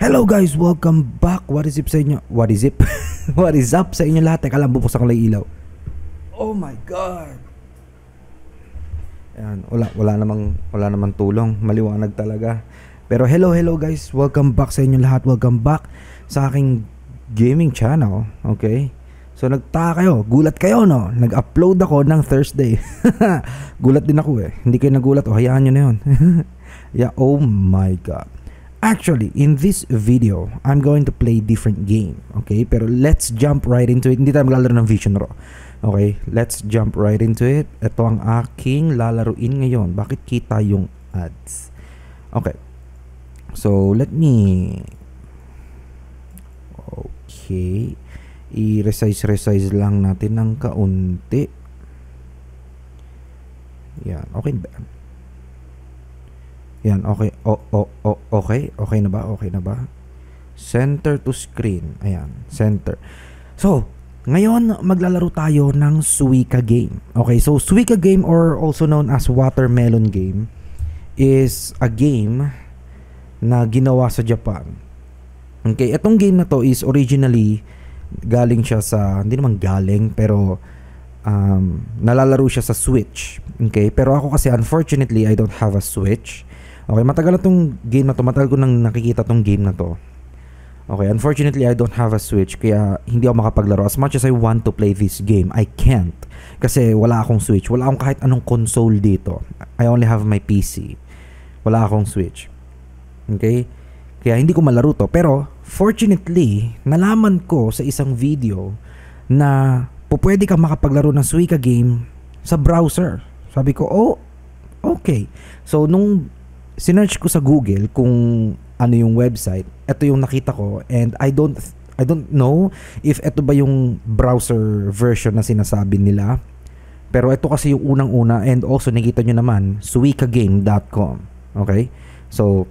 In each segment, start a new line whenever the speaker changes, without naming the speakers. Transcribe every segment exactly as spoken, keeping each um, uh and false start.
Hello guys, welcome back. What is up sa inyo? What is it? What is up sa inyo lahat? Teka lang, bubuksan ko lang ilaw. Oh my god. Ayan, wala, wala namang, wala namang tulong. Maliwanag talaga. Pero hello, hello guys. Welcome back sa inyo lahat. Welcome back sa aking gaming channel. Okay? So nagtaka kayo, gulat kayo no? Nag-upload ako ng Thursday. Gulat din ako eh. Hindi kayo nagulat, o hayaan nyo na yun. Yeah, oh my god. Actually, in this video, I'm going to play different game. Okay? Pero let's jump right into it. Hindi tayo maglalaro ng Vision Raw. Okay? Let's jump right into it. Ito ang aking lalaruin ngayon. Bakit kita yung ads? Okay. So, let me... Okay. I-resize-resize lang natin ng kaunti. Yan. Okay ba? Yan, okay. O, o, o, okay. Okay na ba? Okay na ba? Center to screen. Ayan, center. So, ngayon maglalaro tayo ng Suika game. Okay, so Suika game, or also known as watermelon game, is a game na ginawa sa Japan. Okay, itong game na to is originally galing siya sa, hindi naman galing, pero um, nalalaro siya sa Switch. Okay, pero ako kasi unfortunately I don't have a Switch. Okay, matagal na tong game na to. Matagal ko nang nakikita tong game na to. Okay, unfortunately, I don't have a Switch. Kaya hindi ako makapaglaro. As much as I want to play this game, I can't. Kasi wala akong Switch. Wala akong kahit anong console dito. I only have my P C. Wala akong Switch. Okay? Kaya hindi ko malaro to. Pero, fortunately, nalaman ko sa isang video na pupwede kang makapaglaro ng Suika game sa browser. Sabi ko, oh, okay. So, nung sinearch ko sa Google kung ano yung website, ito yung nakita ko, and I don't I don't know if ito ba yung browser version na sinasabi nila, pero ito kasi yung unang-una, and also nakita nyo naman suika game dot com. Okay, so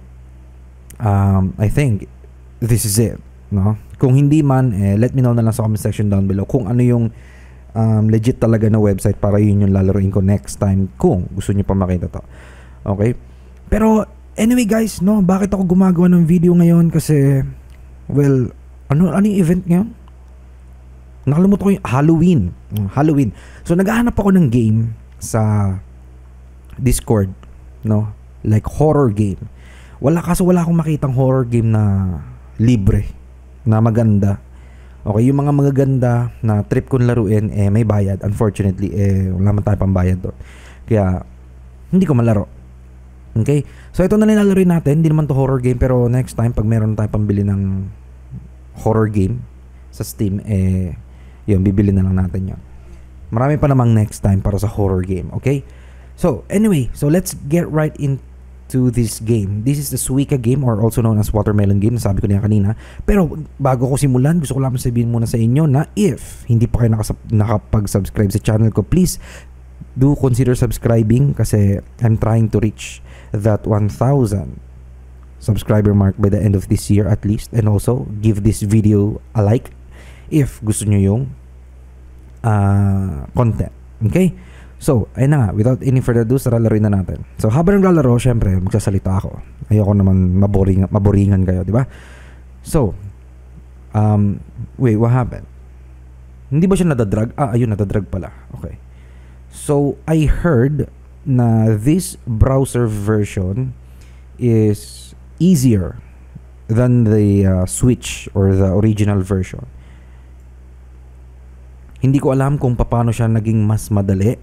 um, I think this is it, no? Kung hindi man, eh, let me know na lang sa comment section down below kung ano yung um, legit talaga na website, para yun yung lalaroin ko next time kung gusto nyo pa makita to. Okay. Pero anyway guys, no, bakit ako gumagawa ng video ngayon? Kasi, well, ano, ano yung event ngayon? Nakalimutan ko yung Halloween. Halloween. So, naghahanap ako ng game sa Discord, no? Like horror game. Wala, kaso wala akong makitang horror game na libre, na maganda. Okay, yung mga magaganda na trip kong laruin, eh, may bayad. Unfortunately, eh, wala man tayo pambayad doon. Kaya, hindi ko malaro. Okay? So, ito na nilalaro natin. Hindi naman to horror game, pero next time, pag meron tayong pambili ng horror game sa Steam, eh, yun, bibili na lang natin yun. Marami pa namang next time para sa horror game. Okay? So, anyway, so let's get right into this game. This is the Suika game, or also known as watermelon game. Nasabi ko na yan kanina. Pero, bago ko simulan, gusto ko lang sabihin muna sa inyo na if hindi pa kayo nakapag-subscribe sa channel ko, please do consider subscribing, kasi I'm trying to reach that one thousand subscriber mark by the end of this year at least. And also give this video a like if gusto nyo yung uh, content. Okay, so ayun na nga, without any further ado, tara laruin na natin. So habang naglalaro, syempre magsasalita ako. Ayoko naman maboring, maboringan kayo, di ba? So um, wait, what happened? Hindi ba siya nadadrag? Ah, ayun, nadadrag pala. Okay, so I heard na this browser version is easier than the uh, Switch or the original version. Hindi ko alam kung paano siya naging mas madali.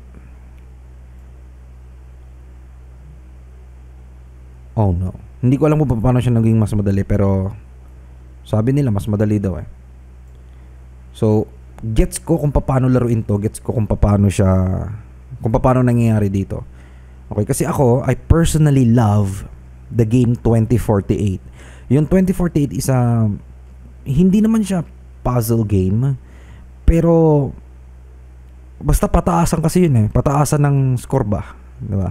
Oh no. Hindi ko alam kung paano siya naging mas madali, pero sabi nila mas madali daw eh. So, gets ko kung paano laruin to, gets ko kung paano siya, kung paano nangyayari dito. Okay, kasi ako, I personally love the game twenty forty-eight. Yung twenty forty-eight is a, hindi naman siya puzzle game, pero basta pataasan kasi yun eh. Pataasan ng score ba? Diba?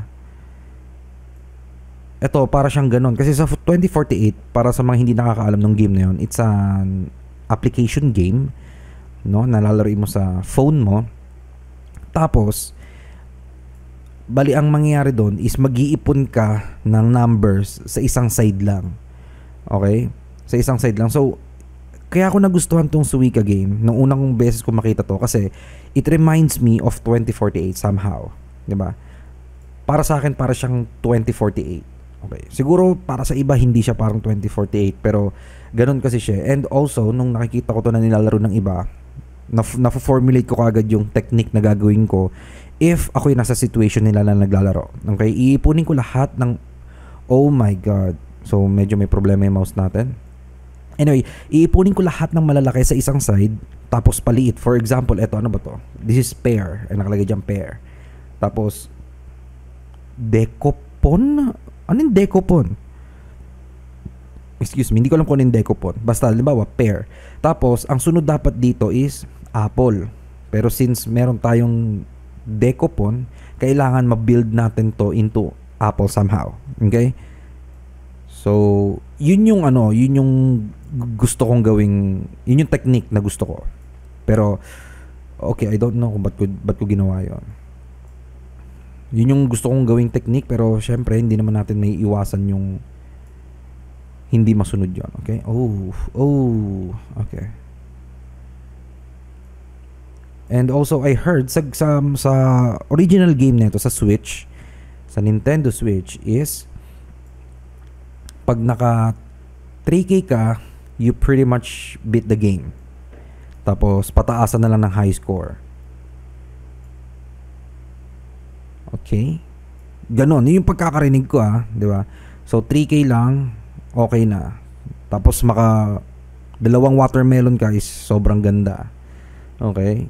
Ito, para siyang ganun. Kasi sa twenty forty-eight, para sa mga hindi nakakaalam ng game na yun, it's an application game, no? Nalalaro mo sa phone mo. Tapos, bali ang mangyayari doon is mag-iipon ka ng numbers sa isang side lang. Okay? Sa isang side lang. So, kaya ako nagustuhan tong Suika game nung unang beses ko makita to kasi it reminds me of twenty forty-eight somehow. Diba? Para sa akin, para siyang twenty forty-eight. Okay. Siguro, para sa iba, hindi siya parang twenty forty-eight. Pero, ganun kasi siya. And also, nung nakikita ko to na nilalaro ng iba, na-formulate ko kagad yung technique na gagawin ko if ako yung nasa situation nila na naglalaro. Okay? Iipunin ko lahat ng... Oh my God. So, medyo may problema yung mouse natin. Anyway, iipunin ko lahat ng malalaki sa isang side, tapos paliit. For example, eto, ano ba to? This is pair. Ay, nakalagay dyan pair. Tapos, decopon? Ano yung decopon? Excuse me, hindi ko alam kung ano yung decopon. Basta, halimbawa, pair. Tapos, ang sunod dapat dito is apple. Pero since meron tayong decopon, kailangan ma-build natin to into apple somehow. Okay? So, yun yung ano, yun yung gusto kong gawing, yun yung technique na gusto ko. Pero, okay, I don't know kung ba't ko, ba't ko ginawa yun. Yun yung gusto kong gawing technique, pero syempre, hindi naman natin may iwasan yung hindi masunod yun. Okay? Oh, oh, okay. And also, I heard sa, sa, sa original game nito sa Switch, sa Nintendo Switch, is pag naka three K ka, you pretty much beat the game. Tapos, pataasan na lang ng high score. Okay? Ganon. Yun yung pagkakarinig ko, ah. Di ba? So, three K lang, okay na. Tapos, maka dalawang watermelon ka is sobrang ganda. Okay?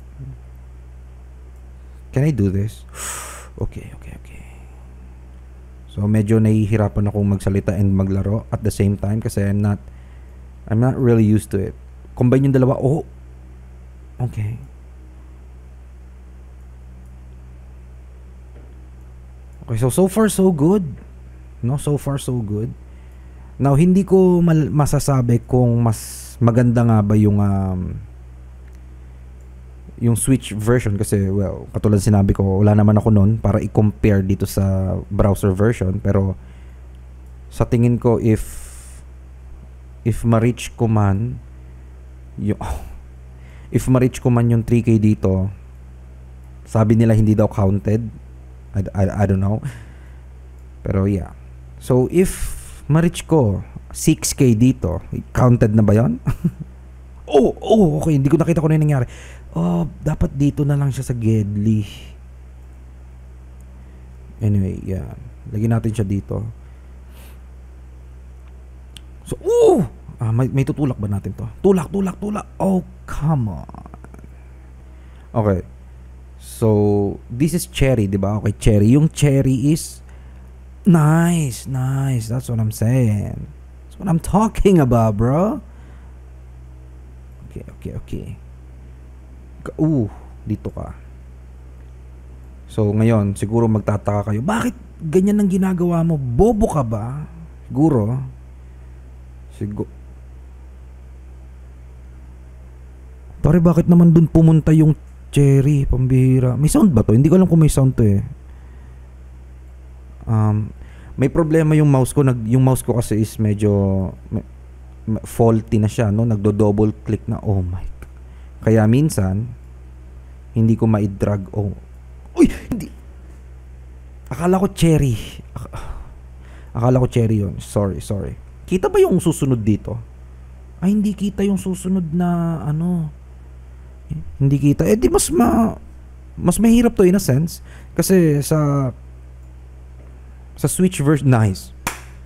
Can I do this? Okay, okay, okay. So, medyo nahihirapan akong magsalita and maglaro at the same time kasi I'm not I'm not really used to it. Combine yung dalawa. Oh! Okay. Okay, so so far so good. No, so far so good. Now, hindi ko mal- masasabi kung mas maganda nga ba yung um, yung Switch version kasi, well, katulad sinabi ko, wala naman ako nun para i-compare dito sa browser version. Pero, sa tingin ko, if if ma-reach ko man yung, if ma-reach ko man yung three K dito, sabi nila hindi daw counted. I, I, I don't know. Pero, yeah. So, if ma-reach ko six K dito, counted na ba yun? oh, oh, okay. Hindi ko nakita kung ano yung nangyari. Oh, dapat dito na lang siya sa Gedli. Anyway, yeah. Lagyan natin siya dito. So, oh! Ah, may, may tutulak ba natin to? Tulak, tulak, tulak. Oh, come on. Okay. So, this is cherry, di ba? Okay, cherry. Yung cherry is nice, nice. That's what I'm saying. That's what I'm talking about, bro. Okay, okay, okay. Uh, dito ka. So, ngayon, siguro magtataka kayo, bakit ganyan ang ginagawa mo? Bobo ka ba? Siguro. Siguro. Pare, bakit naman dun pumunta yung cherry? Pambihira. May sound ba to? Hindi ko alam kung may sound to eh. Um, may problema yung mouse ko. Nag, yung mouse ko kasi is medyo me, me, faulty na siya, no? Nagdo-double click na. Oh my God. Kaya minsan, hindi ko ma-drag. Oh. Uy! Hindi. Akala ko cherry. Akala ko cherry yun. Sorry, sorry. Kita ba yung susunod dito? Ay, hindi kita yung susunod na ano. Hindi kita. Eh, di mas ma... Mas mahirap to in a sense. Kasi sa... Sa Switch version, nice.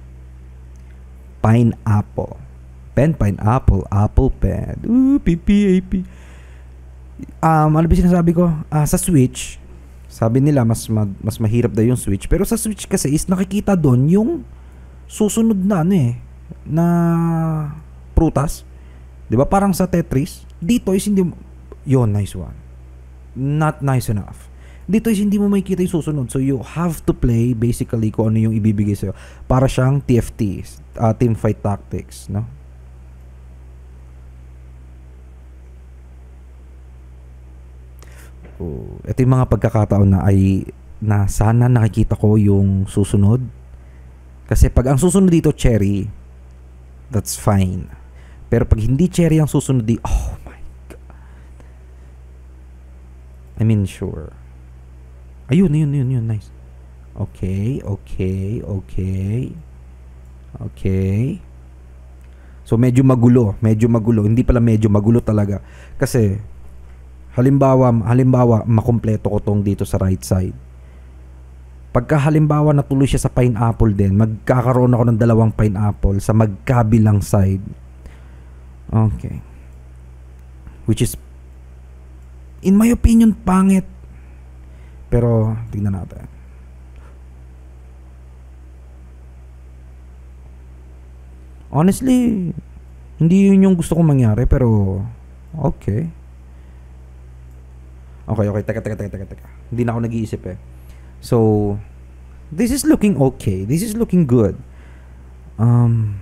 Pineapple. Pen, pineapple, apple pen. Ooh, P P A P. Um, ano ba sinasabi ko? Ah, sa Switch, sabi nila mas ma- mas mahirap daw yung Switch. Pero sa Switch kasi is nakikita doon yung susunod na ano eh, na prutas. 'Di ba? Parang sa Tetris. Dito is hindi yon nice one. Not nice enough. Dito is hindi mo makikita yung susunod. So you have to play basically kung ano yung ibibigay sa'yo. Para siyang T F T, uh, Team Fight Tactics, no? Oh, ito yung mga pagkakataon na ay na sana nakikita ko yung susunod. Kasi pag ang susunod dito cherry, that's fine. Pero pag hindi cherry ang susunod di, oh my God. I mean, sure. Ayun, ayun, ayun, ayun. Nice. Okay, okay, okay. Okay. So, medyo magulo. Medyo magulo. Hindi pala medyo magulo talaga. Kasi, halimbawa, halimbawa, makumpleto ko tong dito sa right side. Pagka halimbawa natuloy siya sa pineapple din, magkakaroon ako ng dalawang pineapple sa magkabilang side. Okay. Which is, in my opinion, pangit. Pero, tingnan natin. Honestly, hindi yun yung gusto kong mangyari, pero, okay. Okay, okay. Teka, teka, teka, teka, teka. Hindi na ako nag-iisip eh. So, this is looking okay. This is looking good. Um...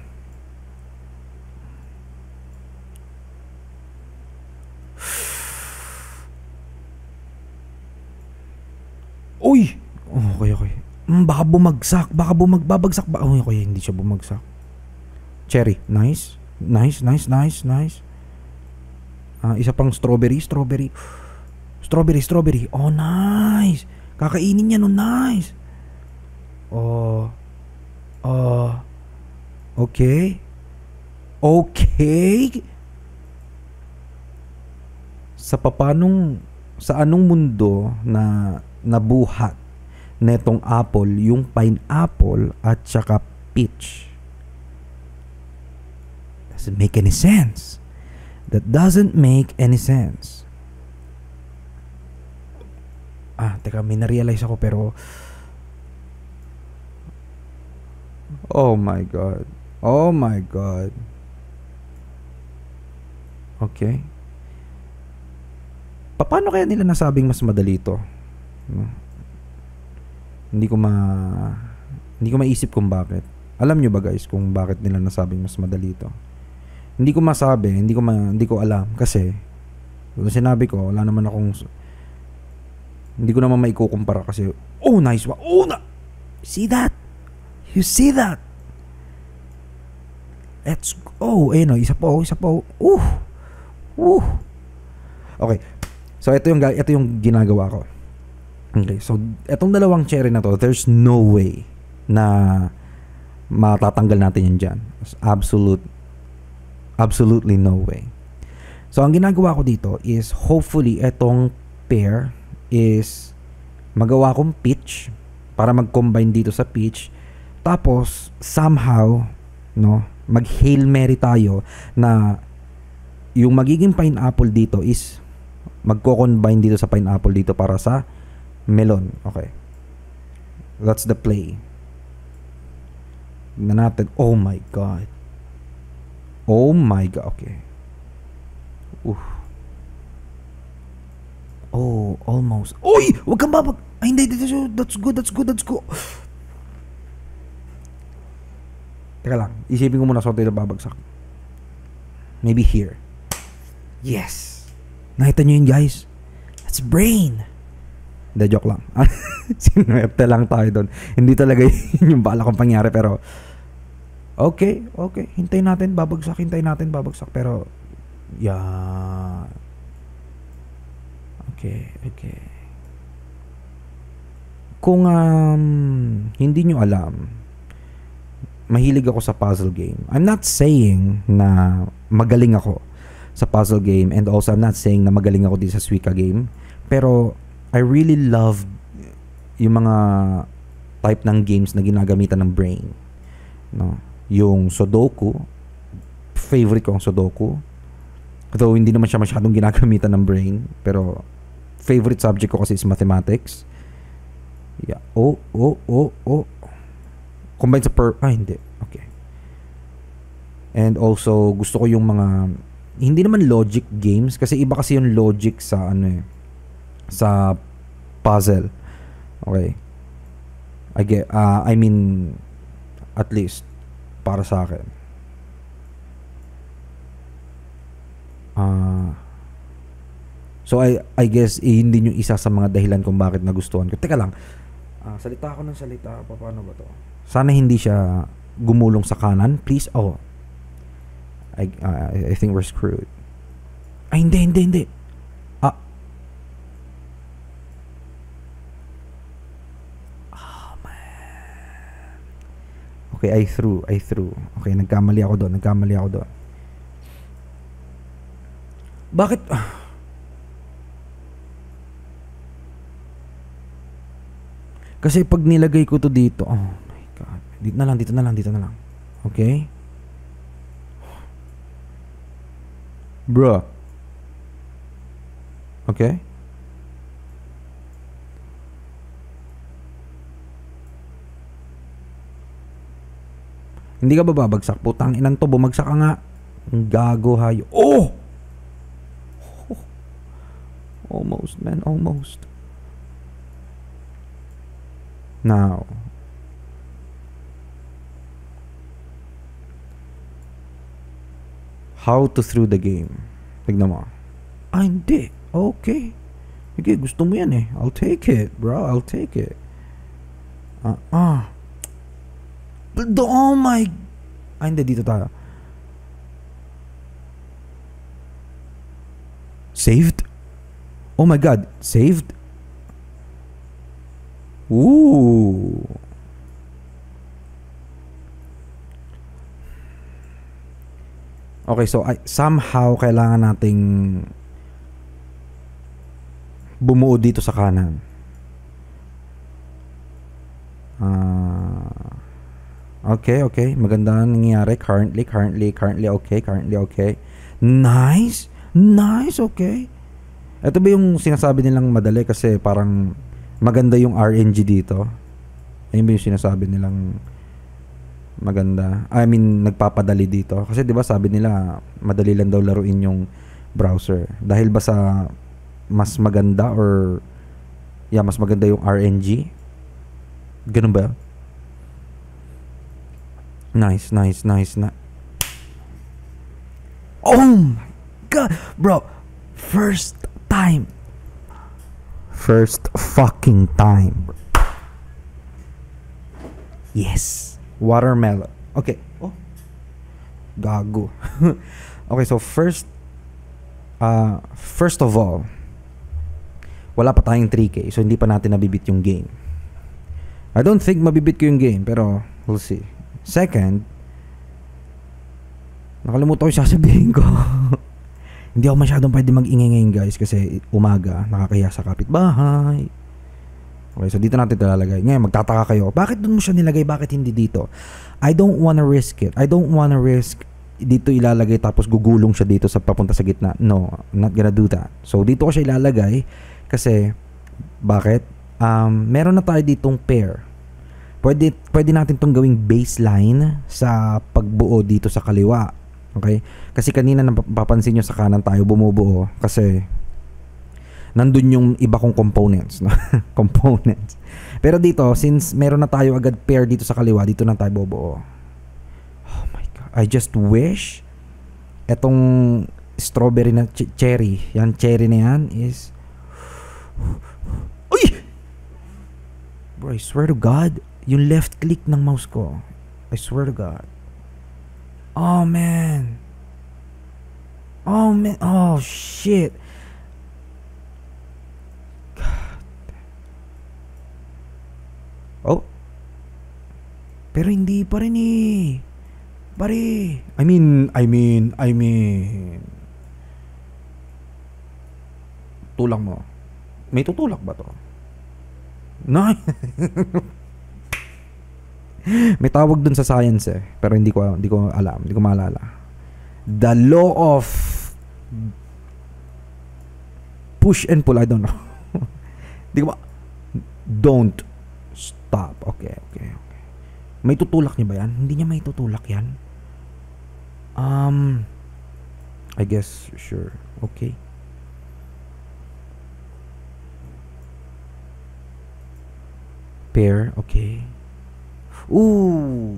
Uy! Okay, okay. Mm, baka bumagsak. Baka bumagbabagsak ba? Oh, okay, hindi siya bumagsak. Cherry. Nice. Nice, nice, nice, nice. Uh, isa pang strawberry, strawberry. Strawberry, strawberry. Oh, nice. Kakainin niya, no, nice. Oh. Oh. Okay. Okay. Sa papanong, sa anong mundo na nabuhat netong apple, yung pineapple at saka peach. Doesn't make any sense. That doesn't make any sense. Ah, teka, may na-realize ako pero oh my God. Oh my God. Okay. Paano kaya nila nasabing mas madali ito? No? Hindi ko ma hindi ko maisip kung bakit. Alam nyo ba guys kung bakit nila nasabing mas madali ito? Hindi ko masabi, hindi ko ma, hindi ko alam kasi kung sinabi ko, wala naman akong hindi ko naman maikukumpara kasi oh nice one. Oh na. See that? You see that? Let's go. Eh no, isa po, isa po. Uh. Uh. Okay. So ito yung ito yung ginagawa ko. Okay, so etong dalawang cherry na to, there's no way na matatanggal natin yan dyan. Absolute, absolutely no way. So ang ginagawa ko dito is hopefully etong pair is magawa kong peach para mag-combine dito sa peach. Tapos somehow, no, mag-Hail Mary tayo na yung magiging pineapple dito is magko-combine dito sa pineapple dito para sa melon. Okay. That's the play. Na natin. Oh my God. Oh my God. Okay. Oof. Oh, almost. Uy! Huwag kang babag. Ay, hindi. That's good. That's good. That's good. Teka lang. Isipin ko muna sa hotel na babagsak. Maybe here. Yes. Nakita nyo yun, guys? That's brain. Hindi, joke lang. Sinuwerte lang tayo doon. Hindi talaga yun yung bala kong pangyari. Pero, okay, okay. Hintayin natin, babagsak. Hintayin natin, babagsak. Pero, yeah. Okay, okay. Kung um, hindi nyo alam, mahilig ako sa puzzle game. I'm not saying na magaling ako sa puzzle game. And also, I'm not saying na magaling ako dito sa Suika game. Pero, I really love yung mga type ng games na ginagamitan ng brain. No? Yung Sudoku, favorite ko ang Sudoku. Though hindi naman siya masyadong ginagamitan ng brain, pero favorite subject ko kasi is mathematics. Yeah. Oh, oh, oh, oh. Combine sa per... Ah, hindi. Okay. And also, gusto ko yung mga... Hindi naman logic games, kasi iba kasi yung logic sa ano eh. Sa puzzle. Okay. I get, uh, I mean, at least, para sa akin. Uh, so, I, I guess, eh, hindi yung isa sa mga dahilan kung bakit nagustuhan ko. Teka lang. Uh, salita ako ng salita. Paano ba to? Sana hindi siya gumulong sa kanan. Please. Oh. I, uh, I think we're screwed. Ay, hindi, hindi, hindi. Ah. Oh, man. Okay, I threw, I threw. Okay, nagkamali ako doon, nagkamali ako doon. Bakit? Kasi pag nilagay ko to dito, oh my God. Dito na lang, dito na lang, dito na lang. Okay? Bro. Okay? Hindi ka ba babagsak? Putang inan to, bumagsak ka nga. Ang gago hayo. Oh! Oh! Almost, man, almost. Now. How to through the game. Tignan mo. Ah, hindi. Okay. Sige, gusto mo yan eh. I'll take it, bro. I'll take it. Ah, ah. Oh my... Ah, hindi. Dito tayo. Saved? Oh my God. Saved? Ooh. Okay, so I, somehow kailangan nating bumuo dito sa kanan. Uh, okay, okay. Maganda ang nangyayari. Currently, currently, currently okay. Currently okay. Nice. Nice, okay. Ito ba yung sinasabi nilang madali kasi parang maganda yung R N G dito? Ayun ba yung sinasabi nilang maganda? I mean, nagpapadali dito. Kasi 'di ba sabi nila madali lang daw laruin yung browser. Dahil ba sa mas maganda or yeah, mas maganda yung R N G? Ganun ba? Nice, nice, nice na. Oh my God, bro. First time. First fucking time. Yes. Watermelon. Okay. Oh. Gago. Okay, so first uh first of all, wala pa tayong three K, so hindi pa natin nabibit yung game. I don't think mabibit ko yung game, pero we'll see. Second, nakalimutan ko yung sasabihin ko. Hindi ako masyadong pwede mag-ingay ngayon, guys, kasi umaga, nakakaya sa kapitbahay. Okay, so dito natin ito lalagay. Ngayon, magtataka kayo, bakit doon mo siya nilagay? Bakit hindi dito? I don't wanna risk it. I don't wanna risk dito ilalagay tapos gugulong siya dito sa papunta sa gitna. No, I'm not gonna do that. So, dito ko siya ilalagay kasi, bakit? Um, meron na tayo ditong pair. Pwede, pwede natin itong gawing baseline sa pagbuo dito sa kaliwa. Okay? Kasi kanina napapansin nyo sa kanan tayo bumubuo kasi nandun yung iba kong components. No? Components. Pero dito, since meron na tayo agad pair dito sa kaliwa, dito na tayo bubuo. Oh my God. I just wish etong strawberry na ch- cherry, yan cherry na yan is... Uy! Bro, I swear to God, yung left click ng mouse ko. I swear to God. Oh, man. Oh, man. Oh, shit. God. Oh. Pero hindi pa rin eh. Pare. I mean, I mean, I mean. Tulak mo. May tutulak ba to? No. May tawag dun sa science eh, pero hindi ko hindi ko alam, hindi ko maalala. The law of push and pull, I don't know. Hindi ko ma- Don't stop. Okay, okay, okay. May tutulak niya ba yan? Hindi niya may tutulak yan. Um I guess sure. Okay. Pair, okay. Ooh.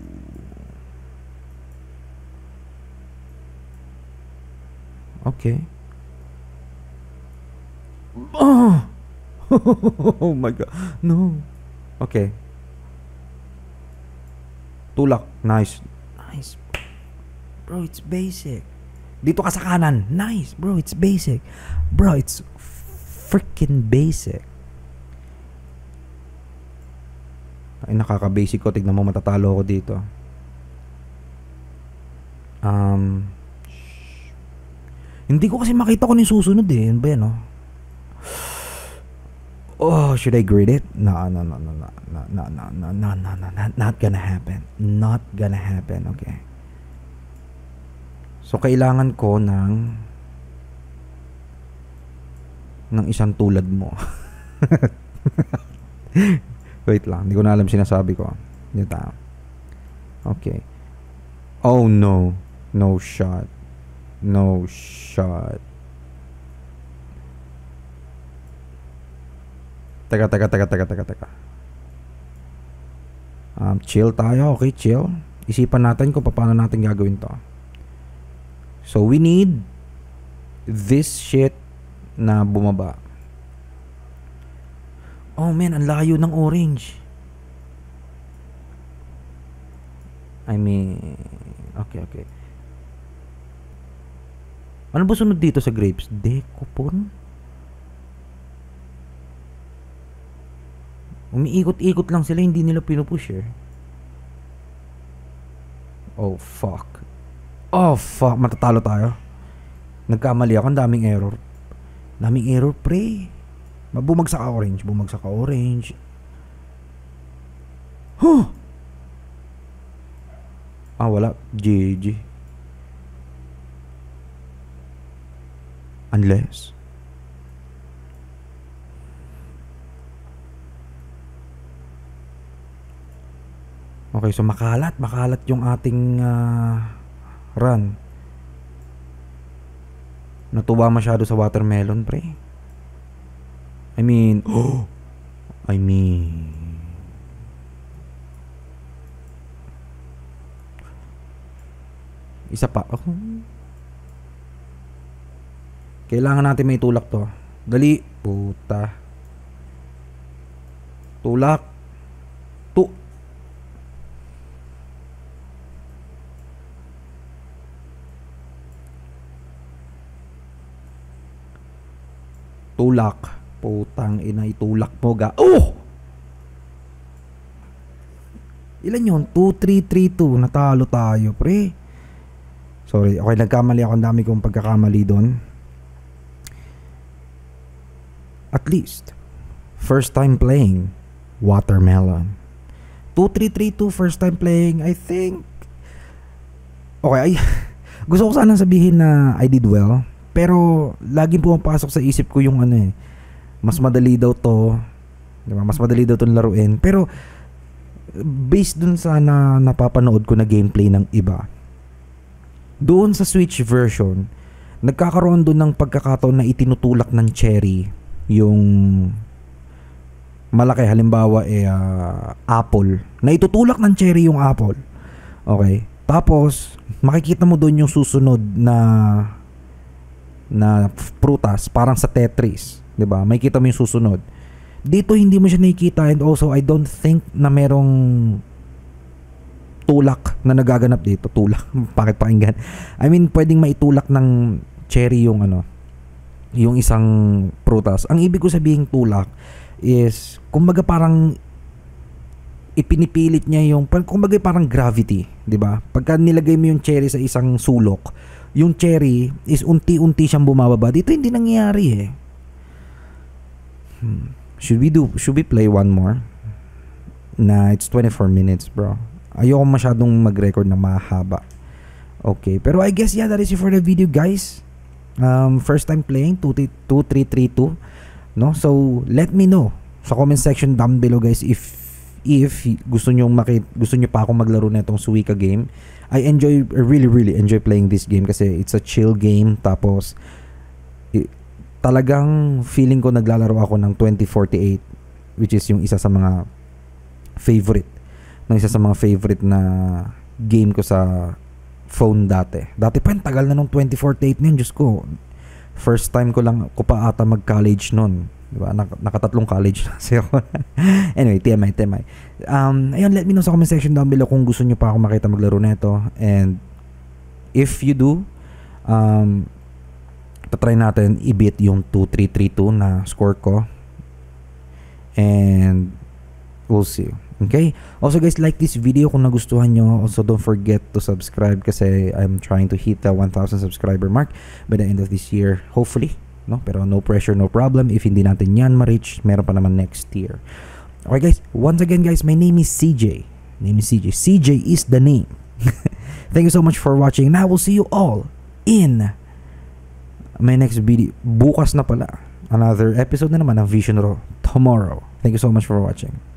Okay. Oh. Oh my God. No. Okay. Tulak. Nice. Nice. Bro, it's basic. Dito ka sa kanan. Nice. Bro, it's basic. Bro, it's freaking basic. Ay, nakaka-basic ko. Tignan mo, matatalo ako dito. Um, hindi ko kasi makita kung yung susunod eh. Yan ba yan, oh? Oh, should I grade it? No, no, no, no, no, no, no, no, no, no, no, no, not, not gonna happen. Not gonna happen, okay. So, kailangan ko ng ng isang tulad mo. Wait lang, hindi ko na alam sinasabi ko. Dito. Okay. Oh, no. No shot. No shot. Teka, teka, teka, teka, teka, teka. Um, chill tayo, okay, chill. Isipan natin kung paano natin gagawin to. So, we need this shit na bumaba. Oh, man, ang layo ng orange. I mean, okay, okay. Ano ba sunod dito sa grapes? Decopon? Umiikot-ikot lang sila, hindi nila pinupush eh. Oh, fuck. Oh, fuck. Matatalo tayo. Nagkamali ako. Ang daming error. Daming error, pre. Bumagsak ka orange. Bumagsak ka orange. Huh! Ah, wala. G G. Unless... Okay, so makalat, makalat yung ating uh, run. Natuwa masyado sa watermelon, pre. I mean, oh, I mean, isa pa. Oh. Kailangan natin may tulak to. Dali, puta. Tulak. Tu Tulak. Putang ina, itulak mo ga. Oh! Ilan yun? two three three two. Natalo tayo, pre. Sorry. Okay, nagkamali ako. Ang dami kong pagkakamali doon. At least, first time playing watermelon. two three three two, first time playing. I think... Okay, ay... Gusto ko sana sabihin na I did well. Pero, laging pumapasok sa isip ko yung ano eh, mas madali daw to, diba? Mas madali daw itong laruin. Pero, based dun sa na, napapanood ko na gameplay ng iba, doon sa Switch version, nagkakaroon doon ng pagkakataon na itinutulak ng cherry yung malaki, halimbawa eh, uh, apple. Na itutulak ng cherry yung apple. Okay? Tapos, makikita mo doon yung susunod na na prutas, parang sa Tetris, 'di ba? May kita mo yung susunod. Dito hindi mo siya nakikita, and also I don't think na merong tulak na nagaganap dito. Tulak, bakit pakinggan? I mean, pwedeng maitulak ng cherry yung ano, yung isang prutas. Ang ibig ko sabihin tulak is kumbaga parang ipinipilit niya yung, kumbaga parang gravity, 'di ba? Pagka nilagay mo yung cherry sa isang sulok, yung cherry is unti-unti siyang bumababa. Dito hindi nangyayari eh. Hmm. Should we do, should we play one more? Nah, it's twenty-four minutes, bro. Ayoko masyadong mag-record na mahaba. Okay, pero I guess yeah, that is it for the video, guys. Um, first time playing two three three two, no? So, let me know sa comment section down below, guys, if if gusto niyo makit gusto niyo pa ako maglaro na itong Suika game. I enjoy, really, really enjoy playing this game kasi it's a chill game. Tapos, i- talagang feeling ko naglalaro ako ng twenty forty-eight, which is yung isa sa mga favorite, ng isa sa mga favorite na game ko sa phone dati. Dati pa yung tagal na nung twenty forty-eight na yun, Diyos ko. First time ko lang, ko pa ata mag-college nun. Diba? Nak- nakatatlong college na kasi ako. Anyway, T M I, T M I. Um, ayun, let me know sa comment section down below kung gusto nyo pa ako makita maglaro nito. And if you do, um, tatry natin i-beat yung two three three two na score ko. And we'll see. Okay? Also guys, like this video kung nagustuhan nyo. Also don't forget to subscribe kasi I'm trying to hit the one thousand subscriber mark by the end of this year. Hopefully. No? Pero no pressure, no problem. If hindi natin yan ma-reach, meron pa naman next year. Okay guys, once again guys, my name is C J. Name is C J. C J is the name. Thank you so much for watching. And I will see you all in my next video. Bukas na pala. Another episode na naman ng Vision Raw tomorrow. Thank you so much for watching.